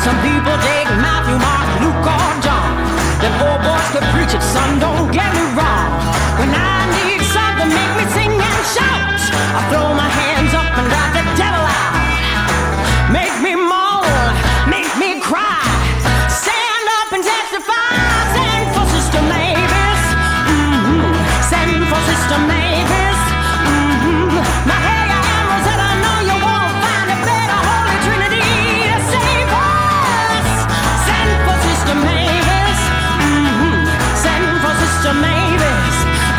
Some people take Matthew, Mark, Luke, or John. The poor boys could preach it, son, don't get me wrong. When I need something, make me sing and shout, I throw my hands up and drive the devil out. Make me moan, make me cry, stand up and testify. Send for Sister Mavis, send for Sister Mavis. My hair and Rosetta, know you won't find a better Holy Trinity to save us. Send for Sister Mavis, send for Sister Mavis.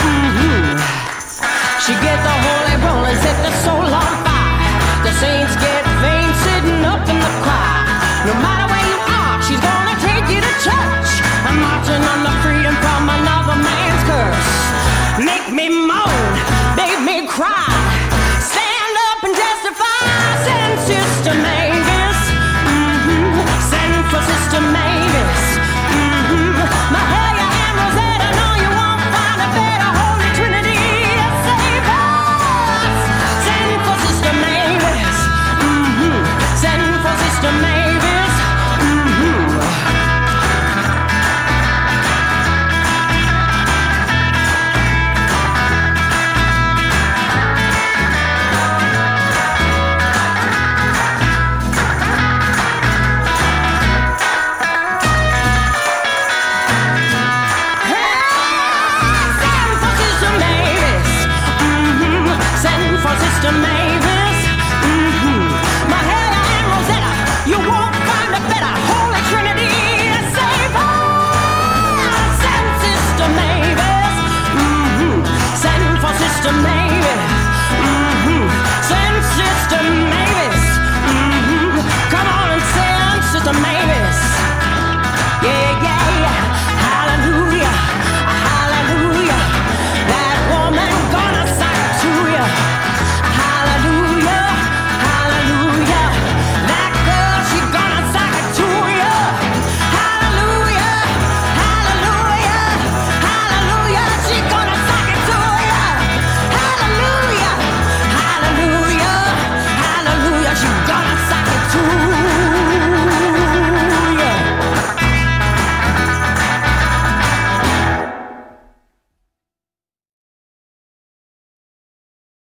She get the holy roll and set the soul on fire. The saints get vain sitting up in the choir. No matter where you are, she's gonna take you to church. I'm marching on the freedom from another man's curse. Make me moan, make me cry, stand up and testify. Send Sister Mavis, send for Sister Mavis. My hair and Rosetta, know you won't find a better Holy Trinity to save us. Send for Sister Mavis, send for Sister Mavis. Sister Mavis, my hair and Rosetta, you won't find a better Holy Trinity to save us. Send Sister Mavis, send for Sister Mavis, send Sister Mavis.